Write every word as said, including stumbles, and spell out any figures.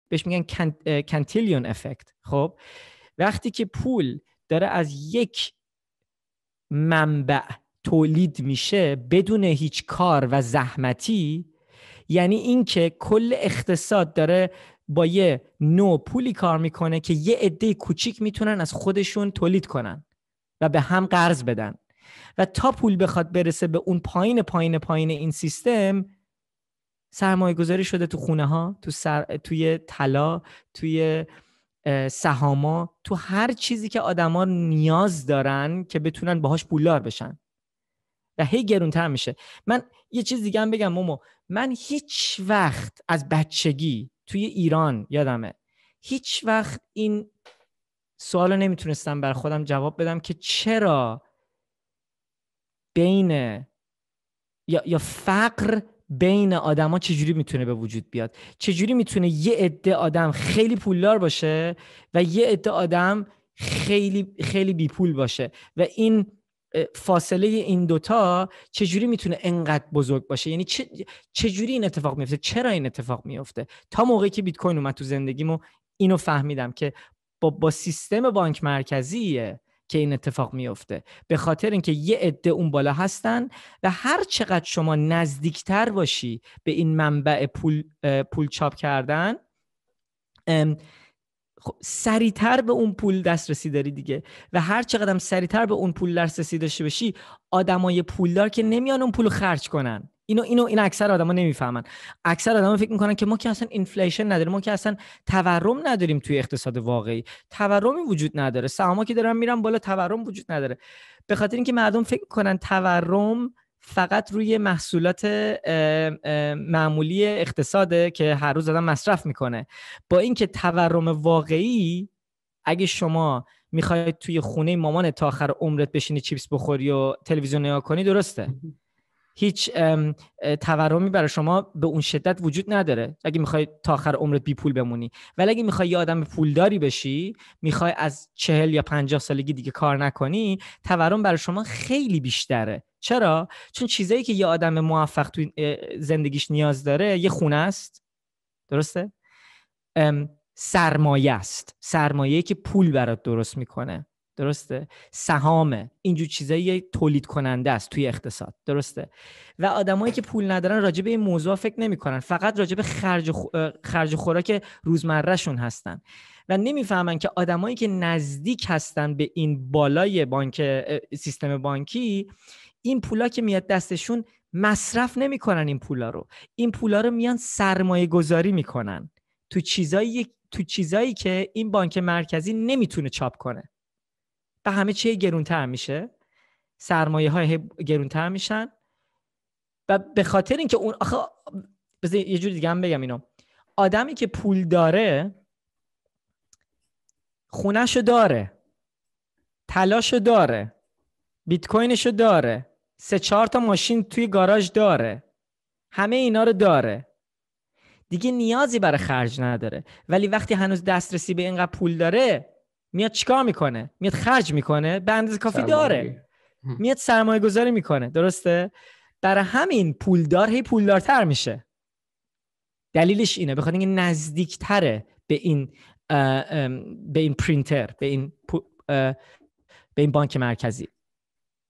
بهش میگن کانتیلیون افکت. خب وقتی که پول داره از یک منبع تولید میشه بدون هیچ کار و زحمتی، یعنی این که کل اقتصاد داره با یه نوع پولی کار میکنه که یه عده کوچیک میتونن از خودشون تولید کنن و به هم قرض بدن و تا پول بخواد برسه به اون پایین پایین پایین این سیستم، سرمایه گذاری شده تو خونه ها، تو سر، توی طلا، توی سهاما، تو هر چیزی که آدما نیاز دارن که بتونن باهاش پولدار بشن و هی گرونتر میشه. من یه چیز دیگه هم بگم مومو، من هیچ وقت از بچگی توی ایران یادمه هیچ وقت این سوالو نمیتونستم بر خودم جواب بدم که چرا بین یا یا فقر بین آدما چجوری میتونه به وجود بیاد، چجوری میتونه یه عده آدم خیلی پولدار باشه و یه عده آدم خیلی خیلی بی پول باشه و این فاصله این دوتا چجوری میتونه انقدر بزرگ باشه، یعنی چه چجوری این اتفاق میفته، چرا این اتفاق میفته. تا موقعی که بیت کوین اومد تو زندگیمو اینو فهمیدم که با با سیستم بانک مرکزیه که این اتفاق میفته، به خاطر اینکه یه عده اون بالا هستن و هر چقدر شما نزدیکتر باشی به این منبع پول پول چاپ کردن سریعتر به اون پول دسترسی داری دیگه و هر چقدر هم سریعتر به اون پول دسترسی داشته باشی، آدمای پولدار که نمیان اون پولو خرج کنن. اینو اینو این اکثر آدما نمیفهمن. اکثر آدما فکر میکنن که ما که اصلا اینفلیشن نداریم، ما که اصلا تورم نداریم توی اقتصاد واقعی. تورمی وجود نداره، سهاما که دارن میرن بالا تورم وجود نداره. به خاطر اینکه مردم فکر میکنن تورم فقط روی محصولات معمولی اقتصاده که هر روز آدم مصرف میکنه، با اینکه تورم واقعی اگه شما میخواید توی خونه مامان تا آخر عمرت بشینی چیپس بخوری و تلویزیون نگاه کنی، درسته، هیچ تورمی برای شما به اون شدت وجود نداره اگه میخوای تا آخر عمرت بی پول بمونی. ولی اگه میخوای یه آدم پولداری بشی، میخوای از چهل یا پنجاه سالگی دیگه کار نکنی، تورم برای شما خیلی بیشتره. چرا؟ چون چیزایی که یه آدم موفق تو زندگیش نیاز داره یه خونه است، درسته؟ سرمایه است، سرمایه‌ای که پول برات درست میکنه، درسته؟ سهامه، اینجور چیزایی تولید کننده است توی اقتصاد، درسته؟ و آدمایی که پول ندارن راجع به این موضوع فکر نمی‌کنن، فقط راجع به خرج خ... خرج خوراک روزمرهشون هستن و نمیفهمن که آدمایی که نزدیک هستن به این بالای بانک سیستم بانکی، این پولا که میاد دستشون مصرف نمی‌کنن، این پولا رو این پولا رو میان سرمایه گذاری میکنن تو چیزایی تو چیزایی که این بانک مرکزی نمیتونه چاپ کنه. و همه چی گرونتر میشه، سرمایه های گرونتر میشن و به خاطر اینکه اون آخه بذار یه جور دیگه هم بگم اینو، آدمی که پول داره خونهشو داره، طلاشو داره، بیت کوینشو داره، سه چهار تا ماشین توی گاراژ داره، همه اینا رو داره، دیگه نیازی برای خرج نداره. ولی وقتی هنوز دسترسی به اینقدر پول داره، میاد چیکار میکنه؟ میاد خرج میکنه، به اندازه کافی داره، میاد سرمایه گذاری میکنه، درسته؟ برای همین پولدار هی پولدارتر میشه. دلیلش اینه، بخاطر اینکه نزدیکتره به این به این پرینتر، به این به این بانک مرکزی.